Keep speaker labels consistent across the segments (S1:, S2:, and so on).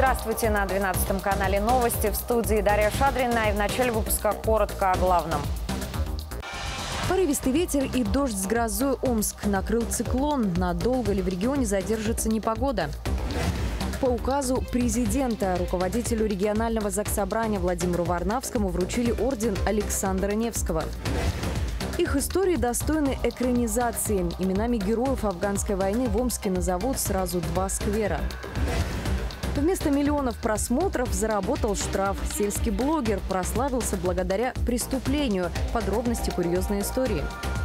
S1: Здравствуйте, на 12 канале новости, в студии Дарья Шадрина, и в начале выпуска коротко о главном. Порывистый ветер и дождь с грозой. Омск накрыл циклон. Надолго ли в регионе задержится непогода? По указу президента руководителю регионального заксобрания Владимиру Варнавскому вручили орден Александра Невского. Их истории достойны экранизации. Именами героев афганской войны в Омске назовут сразу 2 сквера. Вместо миллионов просмотров заработал штраф. Сельский блогер прославился благодаря преступлению. Подробности курьезной истории.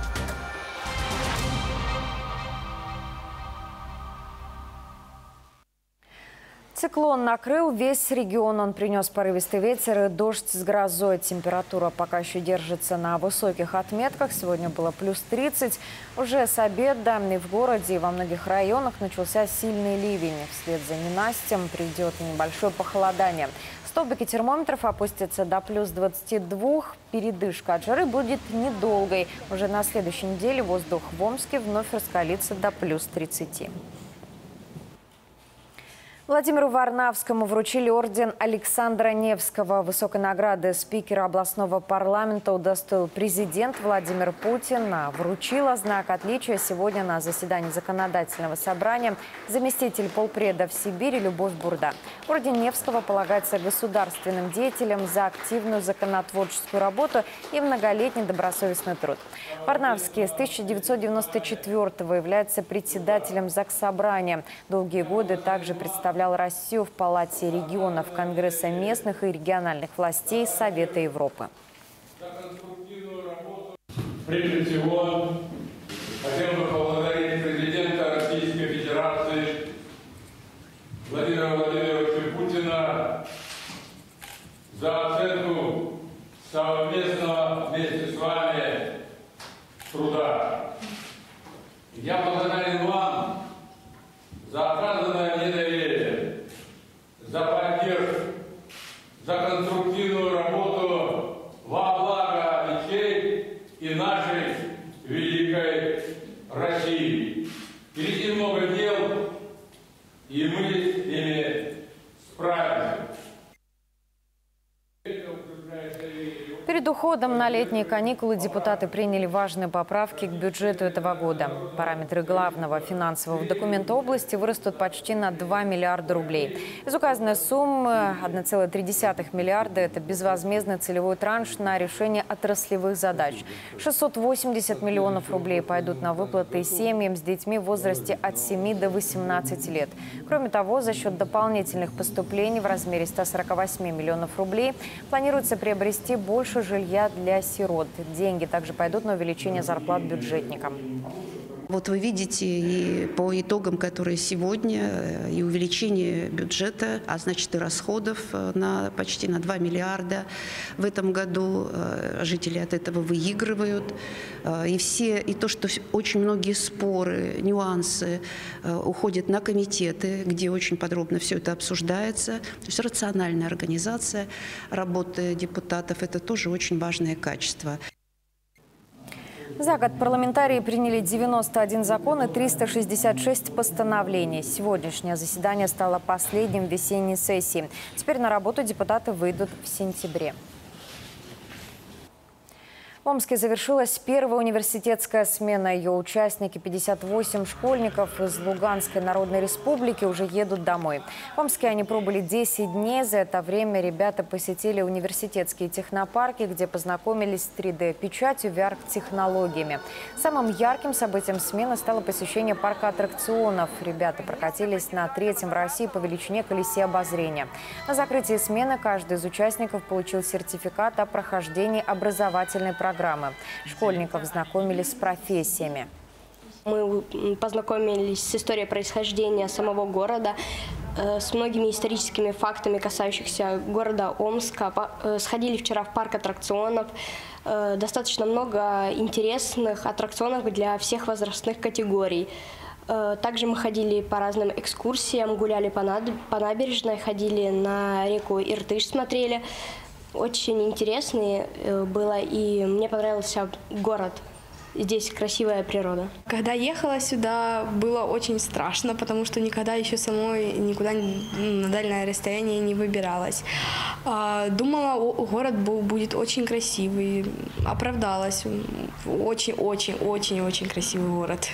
S1: Циклон накрыл весь регион. Он принес порывистый ветер и дождь с грозой. Температура пока еще держится на высоких отметках. Сегодня было плюс 30. Уже с обеда и в городе, и во многих районах начался сильный ливень. Вслед за ненастьем придет небольшое похолодание. Столбики термометров опустятся до плюс 22. Передышка от жары будет недолгой. Уже на следующей неделе воздух в Омске вновь раскалится до плюс 30. Владимиру Варнавскому вручили орден Александра Невского. Высокой награды спикера областного парламента удостоил президент Владимир Путин. Вручила знак отличия сегодня на заседании законодательного собрания заместитель полпреда в Сибири Любовь Бурда. Орден Невского полагается государственным деятелям за активную законотворческую работу и многолетний добросовестный труд. Варнавский с 1994-го является председателем заксобрания. Долгие годы также представлял Россию в Палате регионов Конгресса местных и региональных властей Совета Европы.
S2: Прежде всего, хотел бы поблагодарить президента Российской Федерации Владимира Владимировича Путина за оценку совместного вместе с вами труда. Я благодарен вам за оказанное мне доверие, за поддержку, за конструктивную работу во благо Ичей и нашей великой России. Впереди много дел, и мы с ними справимся.
S1: Перед уходом на летние каникулы депутаты приняли важные поправки к бюджету этого года. Параметры главного финансового документа области вырастут почти на 2 миллиарда рублей. Из указанной суммы 1,3 миллиарда – это безвозмездный целевой транш на решение отраслевых задач. 680 миллионов рублей пойдут на выплаты семьям с детьми в возрасте от 7 до 18 лет. Кроме того, за счет дополнительных поступлений в размере 148 миллионов рублей планируется приобрести больше жилья для сирот. Деньги также пойдут на увеличение зарплат бюджетникам.
S3: Вот вы видите и по итогам, которые сегодня, и увеличение бюджета, а значит и расходов почти на 2 миллиарда. В этом году жители от этого выигрывают. И то, что очень многие споры, нюансы уходят на комитеты, где очень подробно все это обсуждается. То есть рациональная организация работы депутатов – это тоже очень важное качество.
S1: За год парламентарии приняли 91 закон и 366 постановлений. Сегодняшнее заседание стало последним в весенней сессии. Теперь на работу депутаты выйдут в сентябре. В Омске завершилась первая университетская смена. Ее участники, 58 школьников из Луганской Народной Республики, уже едут домой. В Омске они пробыли 10 дней. За это время ребята посетили университетские технопарки, где познакомились с 3D-печатью, VR-технологиями. Самым ярким событием смены стало посещение парка аттракционов. Ребята прокатились на 3-м в России по величине колесе обозрения. На закрытии смены каждый из участников получил сертификат о прохождении образовательной программы. Школьников знакомились с профессиями.
S4: Мы познакомились с историей происхождения самого города, с многими историческими фактами, касающихся города Омска. Сходили вчера в парк аттракционов. Достаточно много интересных аттракционов для всех возрастных категорий. Также мы ходили по разным экскурсиям, гуляли по набережной, ходили на реку Иртыш, смотрели. Очень интересный было, и мне понравился город. здесь красивая природа.
S5: Когда ехала сюда, было очень страшно, потому что никогда еще самой никуда на дальнее расстояние не выбиралась. Думала, город будет очень красивый. Оправдалась. Очень-очень-очень-очень красивый город.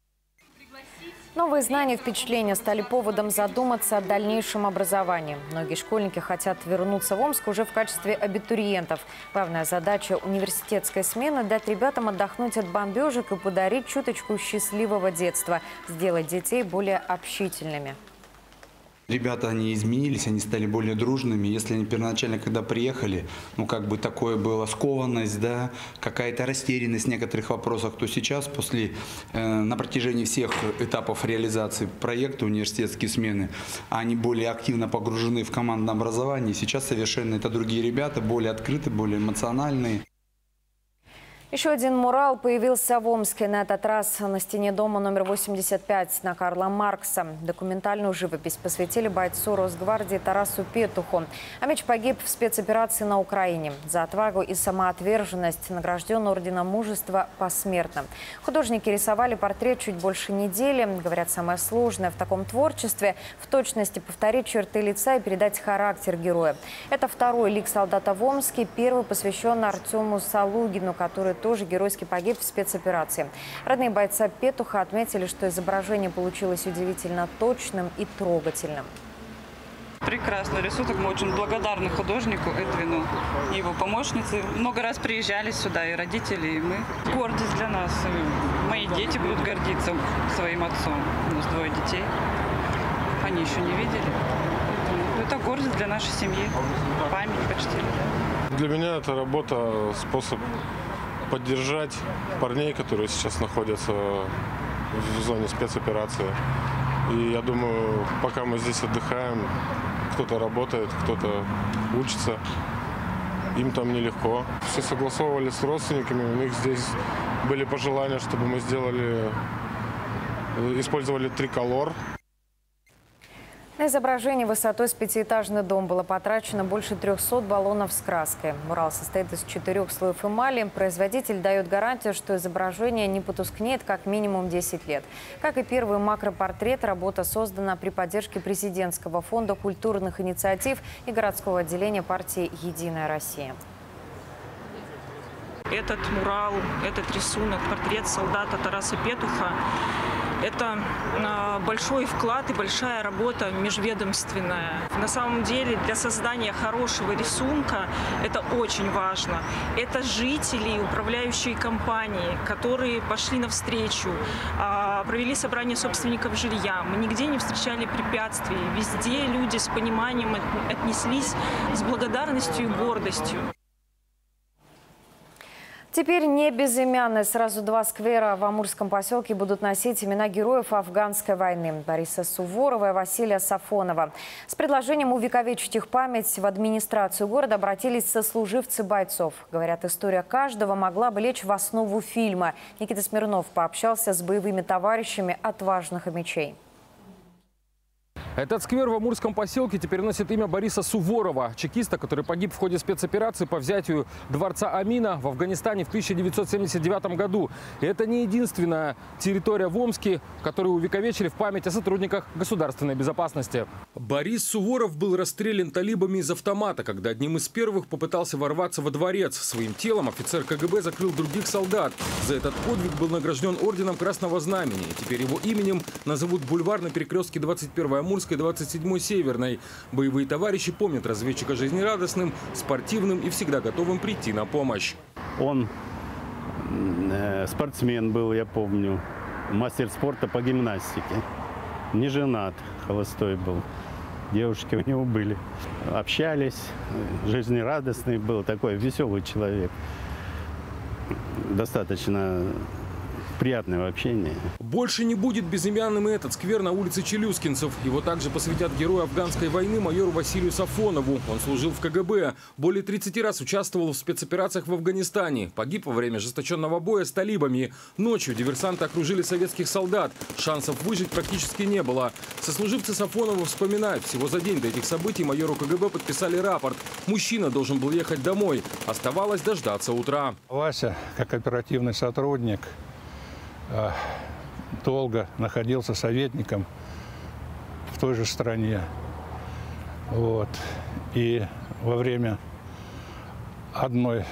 S1: Новые знания и впечатления стали поводом задуматься о дальнейшем образовании. Многие школьники хотят вернуться в Омск уже в качестве абитуриентов. Главная задача университетской смены – дать ребятам отдохнуть от бомбежек и подарить чуточку счастливого детства, сделать детей более общительными.
S6: Ребята, они изменились, они стали более дружными. Если они первоначально, когда приехали, такое была скованность, да, какая-то растерянность в некоторых вопросах, то сейчас, на протяжении всех этапов реализации проекта университетские смены, они более активно погружены в командное образование. Сейчас совершенно это другие ребята, более открытые, более эмоциональные.
S1: Еще один мурал появился в Омске. На этот раз на стене дома номер 85 на Карла Маркса. Документальную живопись посвятили бойцу Росгвардии Тарасу Петуху. Амич погиб в спецоперации на Украине. За отвагу и самоотверженность награжден орденом мужества посмертно. Художники рисовали портрет чуть больше недели. Говорят, самое сложное в таком творчестве – в точности повторить черты лица и передать характер героя. Это второй лик солдата в Омске. Первый посвящен Артему Салугину, который тоже геройски погиб в спецоперации. Родные бойца Петуха отметили, что изображение получилось удивительно точным и трогательным.
S7: Прекрасный рисунок. Мы очень благодарны художнику Эдвину и его помощнице. Много раз приезжали сюда, и родители, и мы. Гордость для нас. Мои дети будут гордиться своим отцом. У нас 2 детей. Они еще не видели. Это гордость для нашей семьи. Память почти.
S8: Для меня эта работа – способ поддержать парней, которые сейчас находятся в зоне спецоперации. И я думаю, пока мы здесь отдыхаем, кто-то работает, кто-то учится, им там нелегко. Все согласовывали с родственниками, у них здесь были пожелания, чтобы мы использовали триколор.
S1: На изображении высотой с 5-этажный дом было потрачено больше 300 баллонов с краской. Мурал состоит из 4 слоев эмали. Производитель дает гарантию, что изображение не потускнеет как минимум 10 лет. Как и первый макропортрет, работа создана при поддержке президентского фонда культурных инициатив и городского отделения партии «Единая Россия».
S9: Этот мурал, этот рисунок, портрет солдата Тараса Петуха – это большой вклад и большая работа межведомственная. На самом деле для создания хорошего рисунка это очень важно. Это жители, управляющие компании, которые пошли навстречу, провели собрание собственников жилья. Мы нигде не встречали препятствий. Везде люди с пониманием отнеслись, с благодарностью и гордостью.
S1: Теперь не безымянные. Сразу 2 сквера в Амурском поселке будут носить имена героев афганской войны – Бориса Суворова и Василия Сафонова. С предложением увековечить их память в администрацию города обратились сослуживцы бойцов. Говорят, история каждого могла бы лечь в основу фильма. Никита Смирнов пообщался с боевыми товарищами отважных мечей.
S10: Этот сквер в Амурском поселке теперь носит имя Бориса Суворова, чекиста, который погиб в ходе спецоперации по взятию дворца Амина в Афганистане в 1979 году. И это не единственная территория в Омске, которую увековечили в память о сотрудниках государственной безопасности. Борис Суворов был расстрелян талибами из автомата, когда одним из первых попытался ворваться во дворец. Своим телом офицер КГБ закрыл других солдат. За этот подвиг был награжден орденом Красного Знамени. И теперь его именем назовут бульвар на перекрестке 21-й Амурской и 27-й Северной. Боевые товарищи помнят разведчика жизнерадостным, спортивным и всегда готовым прийти на помощь.
S11: Он спортсмен был, я помню, мастер спорта по гимнастике. Не женат, холостой был. Девушки у него были. Общались, жизнерадостный был, такой веселый человек. Достаточно приятное общение.
S10: Больше не будет безымянным и этот сквер на улице Челюскинцев. Его также посвятят герою афганской войны майору Василию Сафонову. Он служил в КГБ. Более 30 раз участвовал в спецоперациях в Афганистане. Погиб во время ожесточенного боя с талибами. Ночью диверсанты окружили советских солдат. Шансов выжить практически не было. Сослуживцы Сафонова вспоминают. Всего за день до этих событий майору КГБ подписали рапорт. Мужчина должен был ехать домой. Оставалось дождаться утра.
S12: Вася, как оперативный сотрудник, долго находился советником в той же стране. Вот. И во время одной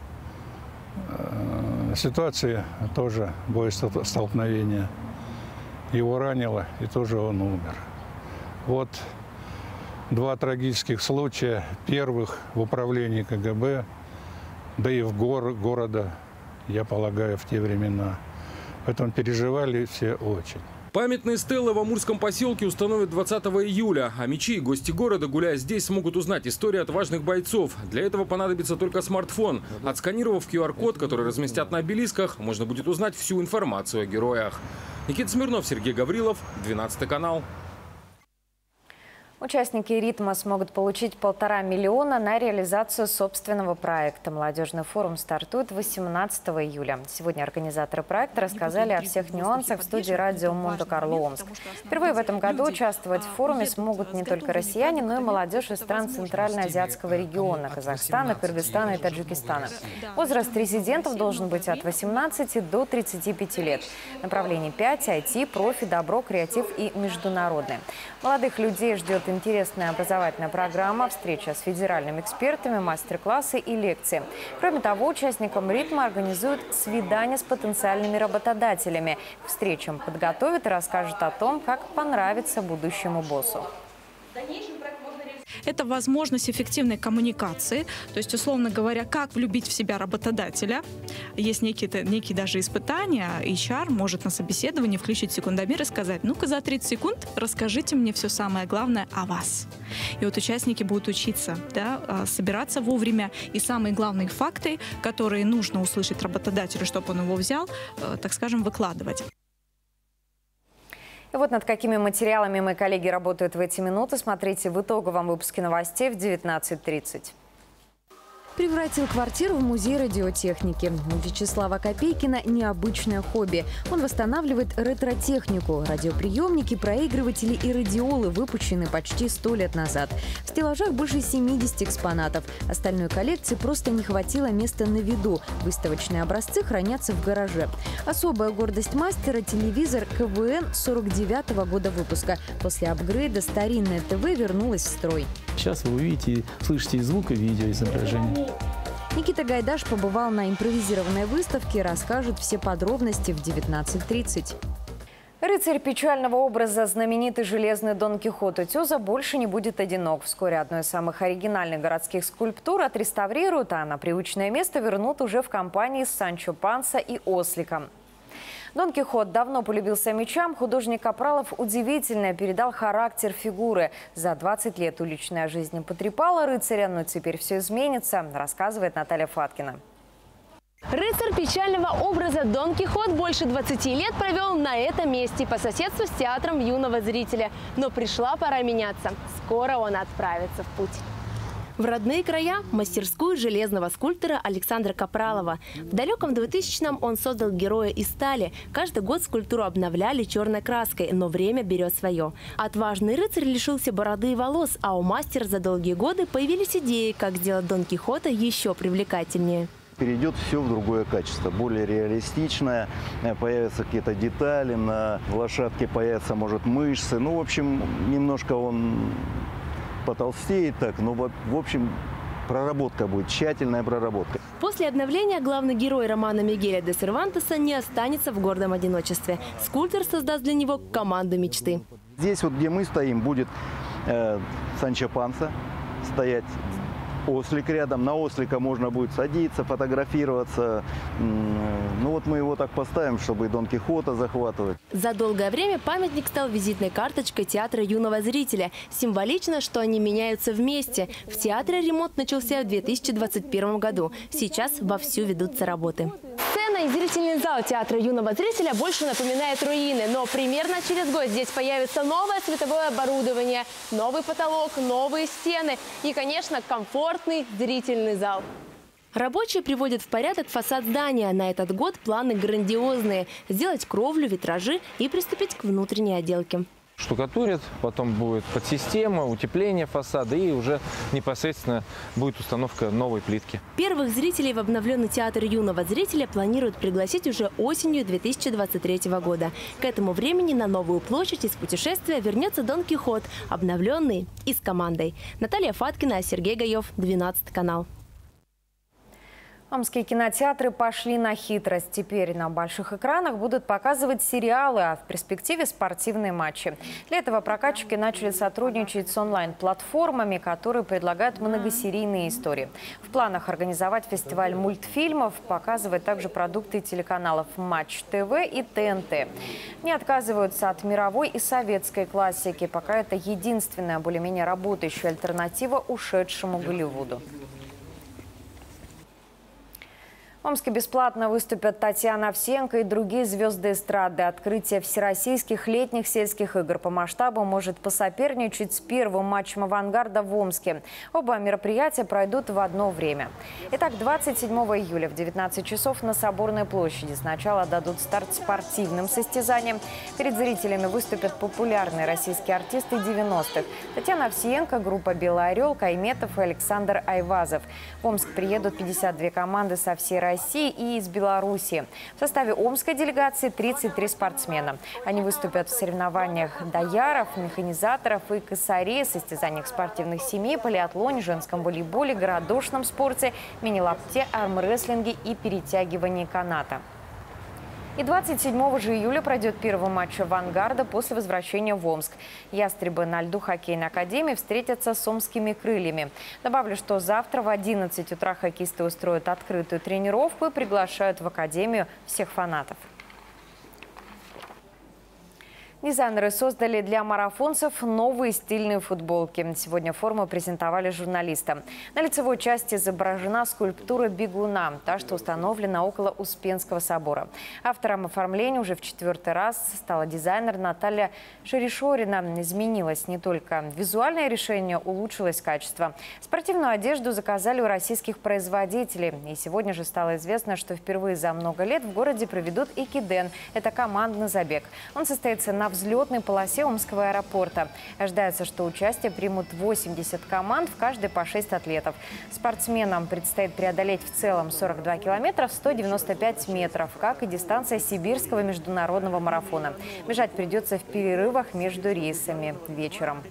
S12: ситуации, тоже боестолкновения, его ранило, и тоже он умер. Вот 2 трагических случая. Первых в управлении КГБ, да и в города, я полагаю, в те времена. Поэтому переживали все очень.
S10: Памятные стелы в Амурском поселке установят 20 июля. А мечи и гости города, гуляя здесь, смогут узнать историю отважных бойцов. Для этого понадобится только смартфон. Отсканировав QR-код, который разместят на обелисках, можно будет узнать всю информацию о героях. Никита Смирнов, Сергей Гаврилов, 12 канал.
S1: Участники «Ритма» смогут получить 1,5 миллиона на реализацию собственного проекта. Молодежный форум стартует 18 июля. Сегодня организаторы проекта рассказали о всех нюансах в студии радио Монте-Карло Омск. Впервые в этом году участвовать в форуме смогут не только россияне, но и молодежь из стран Центральноазиатского региона – Казахстана, Кыргызстана и Таджикистана. Возраст резидентов должен быть от 18 до 35 лет. Направлений 5 – IT, профи, добро, креатив и международный. Молодых людей ждет интересная образовательная программа, встреча с федеральными экспертами, мастер-классы и лекции. Кроме того, участникам «Ритма» организуют свидания с потенциальными работодателями. К встречам подготовят и расскажут о том, как понравится будущему боссу.
S13: Это возможность эффективной коммуникации, то есть, условно говоря, как влюбить в себя работодателя. Есть некие даже испытания. HR может на собеседовании включить секундомер и сказать: ну-ка за 30 секунд расскажите мне все самое главное о вас. И вот участники будут учиться, собираться вовремя, и самые главные факты, которые нужно услышать работодателю, чтобы он его взял, так скажем, выкладывать.
S1: И вот над какими материалами мои коллеги работают в эти минуты, смотрите в итоговом выпуске новостей в 19:30.
S14: Превратил квартиру в музей радиотехники. У Вячеслава Копейкина необычное хобби. Он восстанавливает ретро-технику. Радиоприемники, проигрыватели и радиолы, выпущенные почти 100 лет назад. В стеллажах больше 70 экспонатов. Остальной коллекции просто не хватило места на виду. Выставочные образцы хранятся в гараже. Особая гордость мастера – телевизор КВН 49-го года выпуска. После апгрейда старинное ТВ вернулось в строй.
S15: Сейчас вы увидите, слышите и звук, и видео изображение.
S14: Никита Гайдаш побывал на импровизированной выставке и расскажет все подробности в 19:30.
S1: Рыцарь печального образа, знаменитый железный Дон Кихот Утюза, больше не будет одинок. Вскоре одну из самых оригинальных городских скульптур отреставрируют, а на привычное место вернут уже в компании с Санчо Панса и Осликом. Дон Кихот давно полюбился мечам. Художник Капралов удивительно передал характер фигуры. За 20 лет уличная жизнь потрепала рыцаря, но теперь все изменится, рассказывает Наталья Фаткина.
S16: Рыцарь печального образа Дон Кихот больше 20 лет провел на этом месте по соседству с театром юного зрителя. Но пришла пора меняться. Скоро он отправится в путь. В родные края – мастерскую железного скульптора Александра Капралова. В далеком 2000-м он создал героя из стали. Каждый год скульптуру обновляли черной краской, но время берет свое. Отважный рыцарь лишился бороды и волос, а у мастера за долгие годы появились идеи, как сделать Дон Кихота еще привлекательнее.
S17: Перейдет все в другое качество, более реалистичное, появятся какие-то детали, на лошадке появятся, может, мышцы. Ну, в общем, немножко он потолстеет так, но, в общем, проработка будет, тщательная проработка.
S16: После обновления главный герой романа Мигеля де Сервантеса не останется в гордом одиночестве. Скульптор создаст для него команду мечты.
S17: Здесь, вот где мы стоим, будет Санчо Панса стоять, ослик рядом. На ослика можно будет садиться, фотографироваться. Ну вот мы его так поставим, чтобы и Дон Кихота захватывать.
S16: За долгое время памятник стал визитной карточкой театра юного зрителя. Символично, что они меняются вместе. В театре ремонт начался в 2021 году. Сейчас вовсю ведутся работы. Сцена Сцена и зрительный зал театра юного зрителя больше напоминает руины, но примерно через год здесь появится новое световое оборудование, новый потолок, новые стены и, конечно, комфортный зрительный зал. Рабочие приводят в порядок фасад здания. На этот год планы грандиозные – сделать кровлю, витражи и приступить к внутренней отделке.
S18: Штукатурят, потом будет подсистема, утепление фасада и уже непосредственно будет установка новой плитки.
S16: Первых зрителей в обновленный театр юного зрителя планируют пригласить уже осенью 2023 года. К этому времени на Новую площадь из путешествия вернется Дон Кихот, обновленный и с командой. Наталья Фаткина, Сергей Гаев, 12 канал.
S1: Омские кинотеатры пошли на хитрость. Теперь на больших экранах будут показывать сериалы, а в перспективе спортивные матчи. Для этого прокатчики начали сотрудничать с онлайн-платформами, которые предлагают многосерийные истории. В планах организовать фестиваль мультфильмов, показывать также продукты телеканалов Матч ТВ и ТНТ. Не отказываются от мировой и советской классики. Пока это единственная более-менее работающая альтернатива ушедшему Голливуду. В Омске бесплатно выступят Татьяна Овсиенко и другие звезды эстрады. Открытие всероссийских летних сельских игр по масштабу может посоперничать с первым матчем «Авангарда» в Омске. Оба мероприятия пройдут в одно время. Итак, 27 июля в 19 часов на Соборной площади сначала дадут старт спортивным состязаниям. Перед зрителями выступят популярные российские артисты 90-х. Татьяна Овсиенко, группа «Белый орел», Кайметов и Александр Айвазов. В Омск приедут 52 команды со всей России и из Беларуси. В составе омской делегации 33 спортсмена. Они выступят в соревнованиях дояров, механизаторов и косарей, состязаниях спортивных семей, полиатлоне, женском волейболе, городошном спорте, мини-лапте, армрестлинге и перетягивании каната. И 27 же июля пройдет первый матч «Авангарда» после возвращения в Омск. Ястребы на льду хоккейной академии встретятся с омскими крыльями. Добавлю, что завтра в 11 утра хоккеисты устроят открытую тренировку и приглашают в академию всех фанатов. Дизайнеры создали для марафонцев новые стильные футболки. Сегодня форму презентовали журналистам. На лицевой части изображена скульптура бегуна, та, что установлена около Успенского собора. Автором оформления уже в 4-й раз стала дизайнер Наталья Шерешорина. Изменилось не только визуальное решение, улучшилось качество. Спортивную одежду заказали у российских производителей. И сегодня же стало известно, что впервые за много лет в городе проведут экиден. Это командный забег. Он состоится на взлетной полосе Омского аэропорта. Ожидается, что участие примут 80 команд, в каждой по 6 атлетов. Спортсменам предстоит преодолеть в целом 42 километра в 195 метров, как и дистанция сибирского международного марафона. Бежать придется в перерывах между рейсами вечером.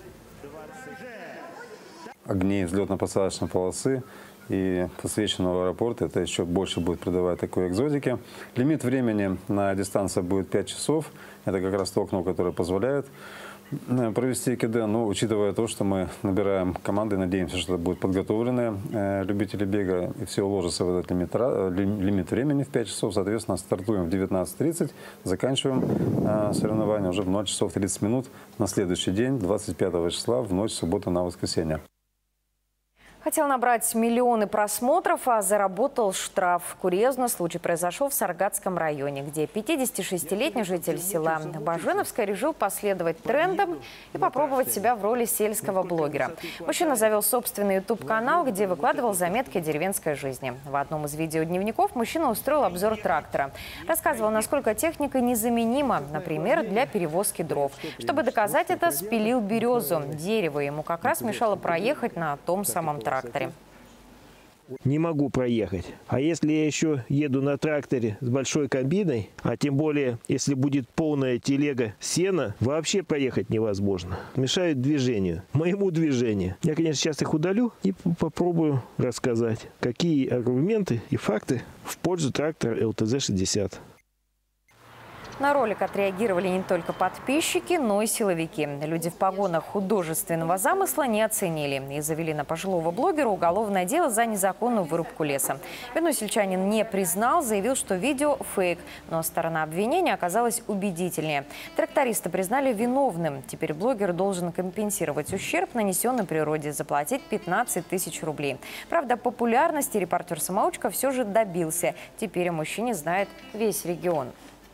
S19: Огни взлетно-посадочной полосы и подсвеченного аэропорта, это еще больше будет придавать такой экзотики. Лимит времени на дистанцию будет 5 часов. Это как раз то окно, которое позволяет провести экиден. Но учитывая то, что мы набираем команды, надеемся, что это будут подготовленные любители бега, и все уложится в этот лимит времени в 5 часов. Соответственно, стартуем в 19:30, заканчиваем соревнования уже в 0 часов 30 минут на следующий день, 25 числа, в ночь субботы на воскресенье.
S1: Хотел набрать миллионы просмотров, а заработал штраф. Курьезно случай произошел в Саргатском районе, где 56-летний житель села Баженовское решил последовать трендам и попробовать себя в роли сельского блогера. Мужчина завел собственный YouTube-канал, где выкладывал заметки о деревенской жизни. В одном из видеодневников мужчина устроил обзор трактора. Рассказывал, насколько техника незаменима, например, для перевозки дров. Чтобы доказать это, спилил березу. Дерево ему как раз мешало проехать на том самом тракторе.
S20: Не могу проехать. А если я еще еду на тракторе с большой комбиной, а тем более, если будет полная телега сена, вообще проехать невозможно. Мешают движению, моему движению. Я, конечно, сейчас их удалю и попробую рассказать, какие аргументы и факты в пользу трактора ЛТЗ-60.
S1: На ролик отреагировали не только подписчики, но и силовики. Люди в погонах художественного замысла не оценили и завели на пожилого блогера уголовное дело за незаконную вырубку леса. Вину сельчанин не признал, заявил, что видео фейк, но сторона обвинения оказалась убедительнее. Тракториста признали виновным. Теперь блогер должен компенсировать ущерб, нанесенный природе, заплатить 15 тысяч рублей. Правда, популярности репортер-самоучка все же добился. Теперь о мужчине знает весь регион.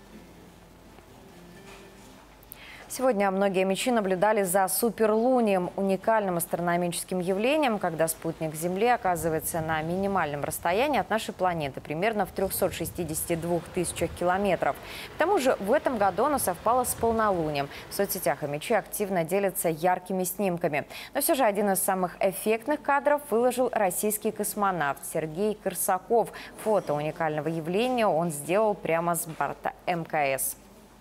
S1: Сегодня многие омичи наблюдали за суперлунием, уникальным астрономическим явлением, когда спутник Земли оказывается на минимальном расстоянии от нашей планеты, примерно в 362 тысячах километров. К тому же в этом году оно совпало с полнолунием. В соцсетях омичи активно делятся яркими снимками. Но все же один из самых эффектных кадров выложил российский космонавт Сергей Корсаков. Фото уникального явления он сделал прямо с борта МКС.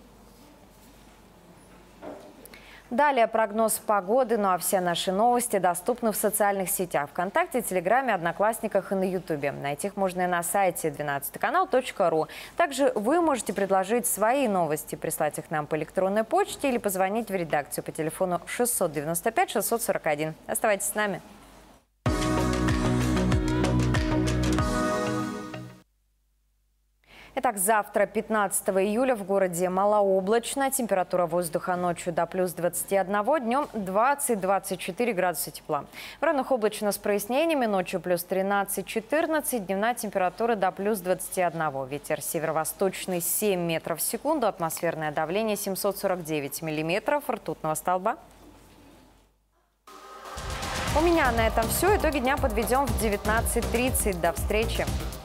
S1: Далее прогноз погоды, ну а все наши новости доступны в социальных сетях ВКонтакте, Телеграме, Одноклассниках и на Ютубе. Найти их можно и на сайте 12kanal.ru. Также вы можете предложить свои новости, прислать их нам по электронной почте или позвонить в редакцию по телефону 695 641. Оставайтесь с нами. Итак, завтра, 15 июля, в городе малооблачно. Температура воздуха ночью до плюс 21, днем 20-24 градуса тепла. В районах облачно с прояснениями, ночью плюс 13-14, дневная температура до плюс 21. Ветер северо-восточный 7 метров в секунду, атмосферное давление 749 миллиметров ртутного столба. У меня на этом все. Итоги дня подведем в 19:30. До встречи.